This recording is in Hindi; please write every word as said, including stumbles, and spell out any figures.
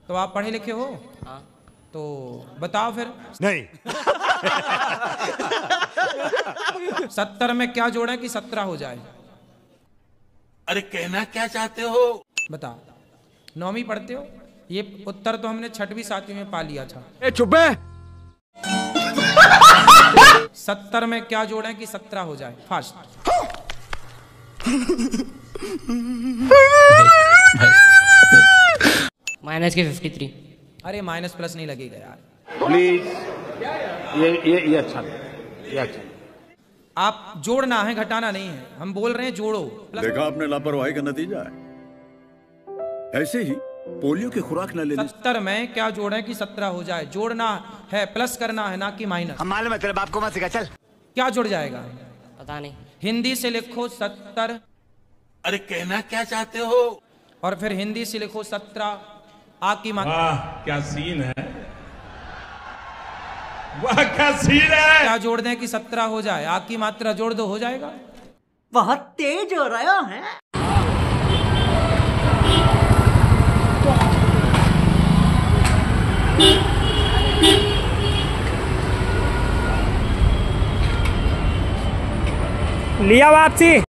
तो आप पढ़े लिखे हो? हाँ। तो बताओ फिर। नहीं। सत्तर में क्या जोड़े कि सत्रह हो जाए? अरे कहना क्या चाहते हो? बताओ। नौवीं पढ़ते हो? ये उत्तर तो हमने छठवीं सातवीं में पा लिया था। ए चुप है। सत्तर में क्या जोड़े कि सत्रह हो जाए? फास्ट। माइनस के फिफ्टी थ्री। अरे माइनस प्लस नहीं लगेगा यार। प्लीज ये ये ये अच्छा नहीं, ये अच्छा नहीं। आप जोड़ना है, घटाना नहीं है। हम बोल रहे हैं जोड़ो। देखा आपने लापरवाही का नतीजा है। ऐसे ही पोलियो की खुराक न लेने। सत्तर में क्या जोड़े कि सत्रह हो जाए? जोड़ना है, प्लस करना है, ना कि माइनस। हम मालूम है तेरे बाप को मत सिखा, चल। क्या जुड़ जाएगा? पता नहीं। हिंदी से लिखो सत्तर। अरे कहना क्या चाहते हो? और फिर हिंदी से लिखो सत्रह। आ की मात्रा। वाह क्या सीन है, वाह क्या सीन है। क्या जोड़ दें कि सत्रह हो जाए? आ की मात्रा जोड़ दो, हो जाएगा। बहुत तेज हो रहा है। लिया वापसी।